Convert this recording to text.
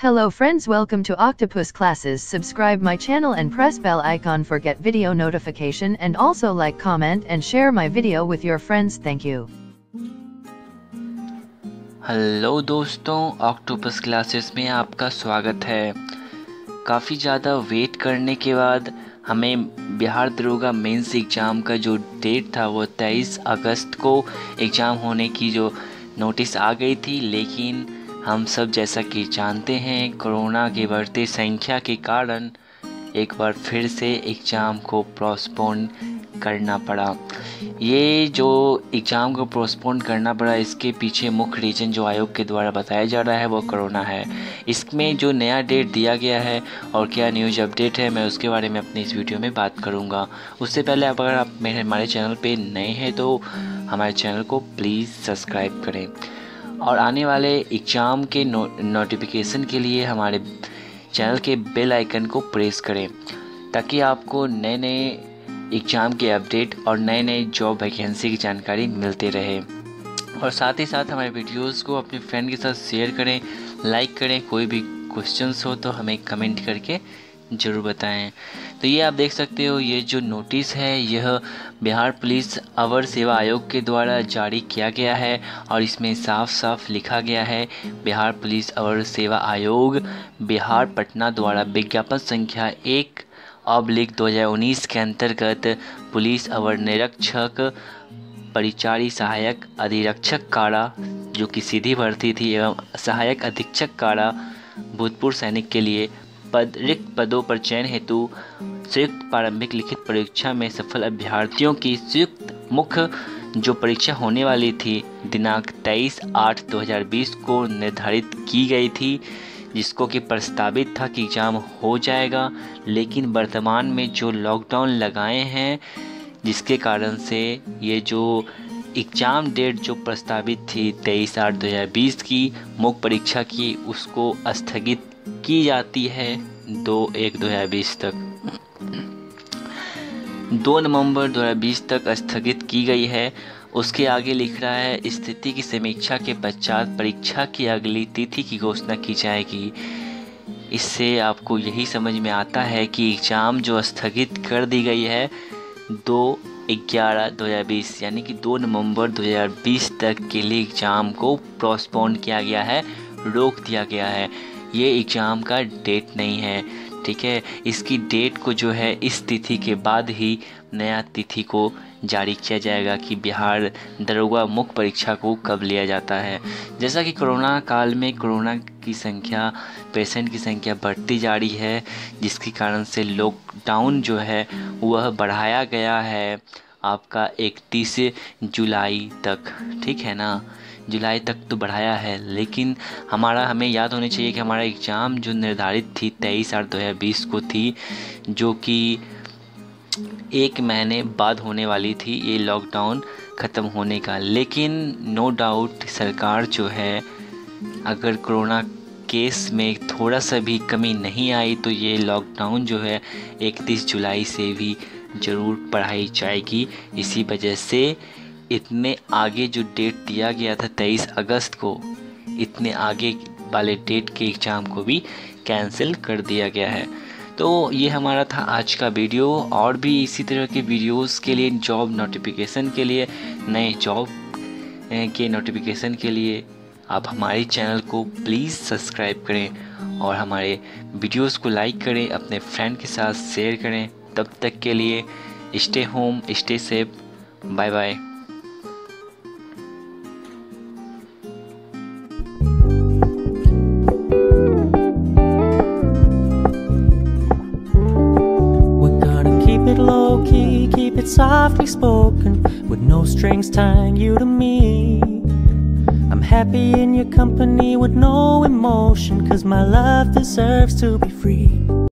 Hello friends, welcome to Octopus Classes. Subscribe my channel and press bell icon for get video notification, and also like, comment and share my video with your friends. Thank you. Hello दोस्तों, octopus classes में आपका स्वागत है। काफ़ी ज़्यादा wait करने के बाद हमें बिहार दरोगा मेंस एग्ज़ाम का जो डेट था वो 23 अगस्त को एग्ज़ाम होने की जो नोटिस आ गई थी, लेकिन हम सब जैसा कि जानते हैं कोरोना के बढ़ते संख्या के कारण एक बार फिर से एग्ज़ाम को पोस्टपोन करना पड़ा। ये जो एग्ज़ाम को पोस्टपोन करना पड़ा, इसके पीछे मुख्य रीज़न जो आयोग के द्वारा बताया जा रहा है वो कोरोना है। इसमें जो नया डेट दिया गया है और क्या न्यूज़ अपडेट है, मैं उसके बारे में अपनी इस वीडियो में बात करूंगा। उससे पहले अगर आप हमारे चैनल पे नए हैं तो हमारे चैनल को प्लीज़ सब्सक्राइब करें और आने वाले एग्ज़ाम के नोटिफिकेशन के लिए हमारे चैनल के बेल आइकन को प्रेस करें, ताकि आपको नए नए एग्ज़ाम के अपडेट और नए नए जॉब वैकेंसी की जानकारी मिलते रहे। और साथ ही साथ हमारे वीडियोस को अपने फ्रेंड के साथ शेयर करें, लाइक करें। कोई भी क्वेश्चंस हो तो हमें कमेंट करके ज़रूर बताएं। तो ये आप देख सकते हो, ये जो नोटिस है यह बिहार पुलिस अवर सेवा आयोग के द्वारा जारी किया गया है और इसमें साफ साफ लिखा गया है, बिहार पुलिस अवर सेवा आयोग बिहार पटना द्वारा विज्ञापन संख्या 1/2019 के अंतर्गत पुलिस अवर निरीक्षक परिचारी सहायक अधिरक्षक कारा, जो कि सीधी भर्ती थी, एवं सहायक अधीक्षक कारा भूतपूर्व सैनिक के लिए रिक्त पदों पर चयन हेतु संयुक्त प्रारंभिक लिखित परीक्षा में सफल अभ्यर्थियों की संयुक्त मुख्य जो परीक्षा होने वाली थी दिनांक 23/8/2020 को निर्धारित की गई थी, जिसको कि प्रस्तावित था कि एग्ज़ाम हो जाएगा। लेकिन वर्तमान में जो लॉकडाउन लगाए हैं, जिसके कारण से ये जो एग्ज़ाम डेट जो प्रस्तावित थी 23/8/2020 की मुख्य परीक्षा की, उसको स्थगित की जाती है 2/1/2020 तक। 2 नवंबर 2020 तक स्थगित की गई है। उसके आगे लिख रहा है, स्थिति की समीक्षा के पश्चात परीक्षा की अगली तिथि की घोषणा की जाएगी। इससे आपको यही समझ में आता है कि एग्ज़ाम जो स्थगित कर दी गई है 2/11/2020 यानी कि 2 नवंबर 2020 तक के लिए एग्ज़ाम को पोस्टपोन किया गया है, रोक दिया गया है। ये एग्ज़ाम का डेट नहीं है, ठीक है। इसकी डेट को जो है इस तिथि के बाद ही नया तिथि को जारी किया जाएगा कि बिहार दरोगा मुख्य परीक्षा को कब लिया जाता है। जैसा कि कोरोना काल में कोरोना की संख्या, पेशेंट की संख्या बढ़ती जा रही है, जिसके कारण से लॉकडाउन जो है वह बढ़ाया गया है आपका 31 जुलाई तक, ठीक है ना। जुलाई तक तो बढ़ाया है, लेकिन हमें याद होनी चाहिए कि हमारा एग्ज़ाम जो निर्धारित थी 23/8/2020 को थी, जो कि 1 महीने बाद होने वाली थी ये लॉकडाउन ख़त्म होने का। लेकिन नो डाउट सरकार जो है, अगर कोरोना केस में थोड़ा सा भी कमी नहीं आई तो ये लॉकडाउन जो है 31 जुलाई से भी ज़रूर बढ़ाई जाएगी। इसी वजह से इतने आगे जो डेट दिया गया था 23 अगस्त को, इतने आगे वाले डेट के एग्ज़ाम को भी कैंसिल कर दिया गया है। तो ये हमारा था आज का वीडियो। और भी इसी तरह के वीडियोस के लिए, जॉब नोटिफिकेशन के लिए, नए जॉब के नोटिफिकेशन के लिए आप हमारे चैनल को प्लीज़ सब्सक्राइब करें और हमारे वीडियोस को लाइक करें, अपने फ्रेंड के साथ शेयर करें। तब तक के लिए stay home, stay safe, bye bye. Keep it softly spoken, with no strings tying you to me. I'm happy in your company with no emotion, 'cause my love deserves to be free.